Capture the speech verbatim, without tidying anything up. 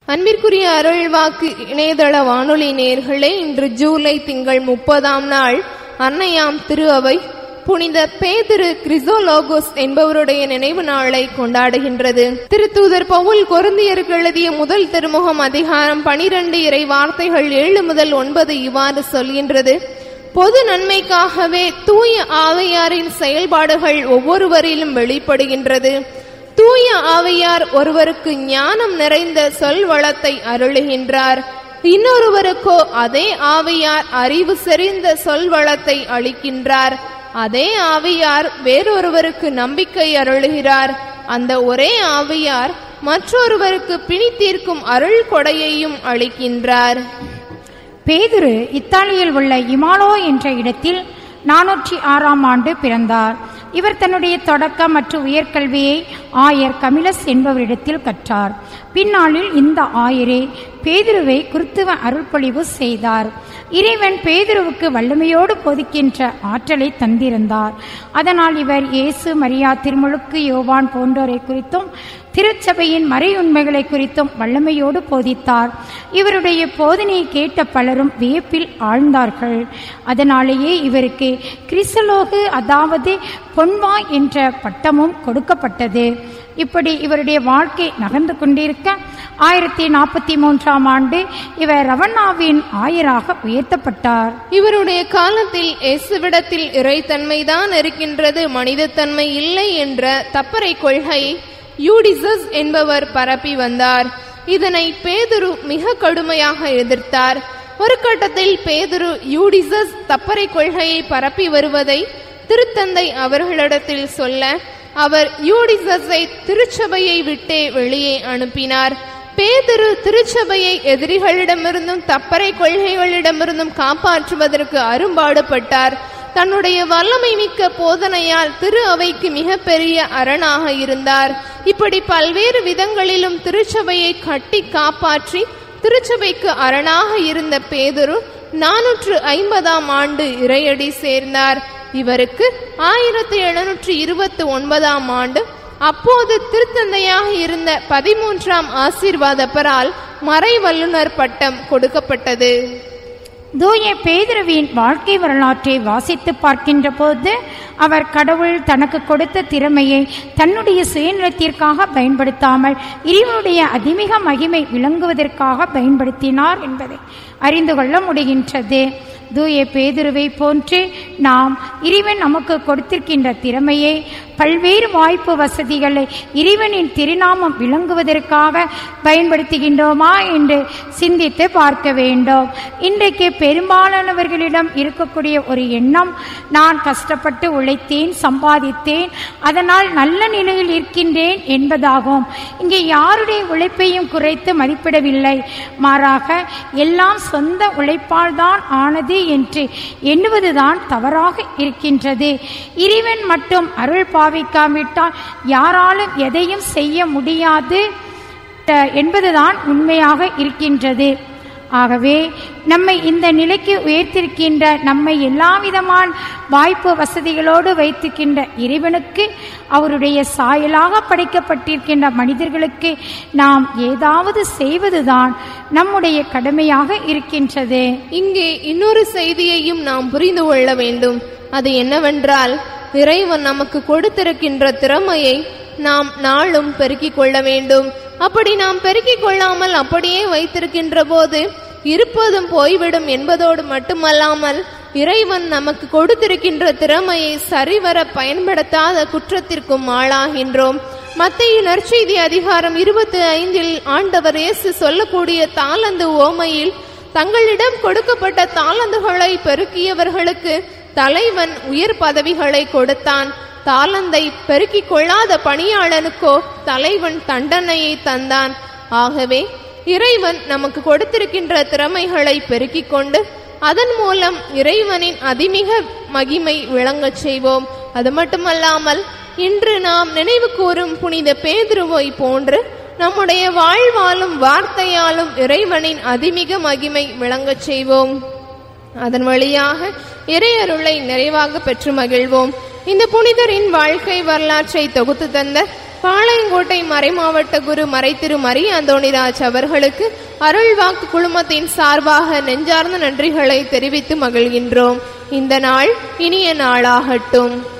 அன்பிற்குரிய அருள்வாக்கு இணையதள வானொலி நேயர்களே, இன்று ஜூலை திங்கள் முப்பதாம் நாள் அன்னையாம் திரு அவை புனித பேதுரு கிறிசோலோகோஸ் என்பவருடைய நினைவு நாளை கொண்டாடுகின்றது. திருத்தூதர் பவுல் கொரிந்தியருக்கு எழுதிய முதல் திருமுகம் அதிகாரம் பனிரெண்டு இறை வார்த்தைகள் ஏழு முதல் ஒன்பது இவ்வாறு சொல்கின்றது: பொது நன்மைக்காகவே தூய ஆவியாரின் செயல்பாடுகள் ஒவ்வொருவரிலும் வெளிப்படுகின்றது. தூய ஆவியார் ஒருவருக்கு ஞானம் நிறைந்த சொல் வளத்தை அருளுகின்றார், இன்னொருவருக்கோ அதே ஆவியார் அறிவு செறிந்த சொல் வளத்தை அளிக்கின்றார். அதே ஆவியார் வேறொருவருக்கு நம்பிக்கை அருளுகிறார். அந்த ஒரே ஆவியார் மற்றொருவருக்கு பிணி தீர்க்கும் அருள் கொடையையும் அளிக்கின்றார். பேதுரு இத்தாலியில் உள்ள இமாலோ என்ற இடத்தில் நானூற்றி ஆறாம் ஆண்டு பிறந்தார். இவர் தன்னுடைய தொடக்க மற்றும் உயர்கல்வியை ஆயர் கமிலஸ் என்பவரிடத்தில் கற்றார். பின்னாளில் இந்த ஆயரே பேதுருவை கிறிஸ்துவ அருள்பொழிவு செய்தார். இறைவன் பேதுருவுக்கு வல்லமையோடு போதிக்கின்ற ஆற்றலை தந்திருந்தார். அதனால் இவர் இயேசு, மரியா, திருமுழுக்கு, யோவான் போன்றோரை குறித்தும் திருச்சபையின் மறை உண்மைகளை குறித்தும் வல்லமையோடு போதித்தார். இவருடைய போதனையை கேட்ட பலரும் வியப்பில் ஆழ்ந்தார்கள். அதனாலேயே இவருக்கு கிறிசலோகு, அதாவது பொன்வாய் என்ற பட்டமும் கொடுக்கப்பட்டது. இப்படி இவருடைய வாழ்க்கை நகர்ந்து கொண்டிருக்க ஆயிரத்தி நாற்பத்தி மூன்றாம் ஆண்டு இவர் ரவண்ணாவின் ஆயராக உயர்த்தப்பட்டார். இவருடைய காலத்தில் இயேசுவிடத்தில் இறைத்தன்மைதான் இருக்கின்றது, மனிதத்தன்மை இல்லை என்ற தப்பறை கொள்கை யூடிசஸ் என்பவர் பரப்பி வந்தார். இதனை பேதுரு மிக கடுமையாக எதிர்த்தார். ஒரு கட்டத்தில் பேதுரு யூடிசஸ் தப்பறை கொள்கையை பரப்பி வருவதை திருத்தந்தை அவர்களிடத்தில் சொல்ல அவர் யூடிசஸை திருச்சபையை விட்டே வெளியே அனுப்பினார். பேதுரு திருச்சபையை எதிரிகளிடமிருந்தும் தப்பறை கொள்கைகளிடமிருந்தும் காப்பாற்றுவதற்கு அரும்பாடுபட்டார். தன்னுடைய வல்லமை மிக்க போதனையால் திரு அவைக்கு மிக பெரிய அரணாக இருந்தார். இப்படி பல்வேறு விதங்களிலும் திருச்சபையை கட்டி காப்பாற்றி திருச்சபைக்கு அரணாக இருந்த பேதுரு நானூற்று ஐம்பதாம் ஆண்டு இறையடி சேர்ந்தார். இவருக்கு ஆயிரத்தி எழுநூற்றி இருபத்தி ஒன்பதாம் ஆண்டு அப்போது திருத்தந்தையாக இருந்த பதிமூன்றாம் ஆசீர்வாதப்பரால் மறை வல்லுநர் பட்டம் கொடுக்கப்பட்டது. தூய பேதுருவின் வாழ்க்கை வரலாற்றை வாசித்து பார்க்கின்ற போது அவர் கடவுள் தனக்கு கொடுத்த திறமையை தன்னுடைய சுயநலத்திற்காக பயன்படுத்தாமல் இறைவனுடைய அதிமிக மகிமை விளங்குவதற்காக பயன்படுத்தினார் என்பதை அறிந்து கொள்ள முடிகின்றது. தூய பேதுருவை போன்று நாம் இறைவன் நமக்கு கொடுத்திருக்கின்ற திறமையை, பல்வேறு வாய்ப்பு வசதிகளை இறைவனின் திருநாமம் விளங்குவதற்காக பயன்படுத்துகின்றோமா என்று சிந்தித்து பார்க்க வேண்டும். இன்றைக்கு பெரும்பாலானவர்களிடம் இருக்கக்கூடிய ஒரு எண்ணம், நான் கஷ்டப்பட்டு உழைத்தேன், சம்பாதித்தேன், அதனால் நல்ல நிலையில் இருக்கின்றேன் என்பதாகும். இங்கே யாருடைய உழைப்பையும் குறைத்து மதிப்பிடவில்லை. மாறாக எல்லாம் சொந்த உழைப்பால் தான் ஆனது என்று எண்ணுவதுதான் தவறாக இருக்கின்றது. இறைவன் மட்டும் அருள் பாவிக்காவிட்டால் யாராலும் எதையும் செய்ய முடியாது என்பதுதான் உண்மையாக இருக்கின்றது. ஆகவே நம்மை இந்த நிலைக்கு உயர்த்திருக்கின்ற, நம்மை எல்லா விதமான வாய்ப்பு வசதிகளோடு வைத்திருக்கின்ற இறைவனுக்கு, அவருடைய சாயலாக படைக்கப்பட்டிருக்கின்ற மனிதர்களுக்கு நாம் ஏதாவது செய்வதுதான் நம்முடைய கடமையாக இருக்கின்றது. இங்கே இன்னொரு செய்தியையும் நாம் புரிந்து கொள்ள வேண்டும். அது என்னவென்றால், இறைவன் நமக்கு கொடுத்திருக்கின்ற திறமையை நாம் நாளும் பெருக்கிக் கொள்ள வேண்டும். அப்படி நாம் பெருக்கிக் கொள்ளாமல் அப்படியே வைத்திருக்கின்ற போது இருப்பதும் போய்விடும் என்பதோடு மட்டுமல்லாமல் இறைவன் நமக்கு கொடுத்திருக்கின்ற திறமையை சரிவர பயன்படுத்தாத குற்றத்திற்கும் ஆளாகின்றோம். மத்தேயு நற்செய்தி அதிகாரம் இருபத்தி ஐந்தில் ஆண்டவர் இயேசு சொல்லக்கூடிய தாலந்து ஓமையில், தங்களிடம் கொடுக்கப்பட்ட தாலந்துகளை பெருக்கியவர்களுக்கு தலைவன் உயர் பதவிகளை கொடுத்தான், தாலந்தை பெருக்கிக் கொள்ளாத பணியாளனுக்கோ தலைவன் தண்டனையை தந்தான். ஆகவே இறைவன் நமக்கு கொடுத்திருக்கின்ற திறமைகளை பெருக்கிக் கொண்டு அதன் மூலம் இறைவனின் அதிமிக மகிமை விளங்கச் செய்வோம். அது மட்டுமல்லாமல் இன்று நாம் நினைவு கூறும் புனித பேதுருவை போன்று நம்முடைய வாழ்வாலும் வார்த்தையாலும் இறைவனின் அதிமிக மகிமை விளங்கச் செய்வோம். அதன் வழியாக இறையருளை நிறைவாக பெற்று மகிழ்வோம். இந்த புனிதரின் வாழ்க்கை வரலாற்றை தொகுத்து தந்த பாளையங்கோட்டை மறைமாவட்ட குரு மறைத்திரு மரி அந்தோணிராஜ் அவர்களுக்கு அருள்வாக்கு குழுமத்தின் சார்பாக நெஞ்சார்ந்த நன்றிகளை தெரிவித்து மகிழ்கின்றோம். இந்த நாள் இனிய நாளாகட்டும்.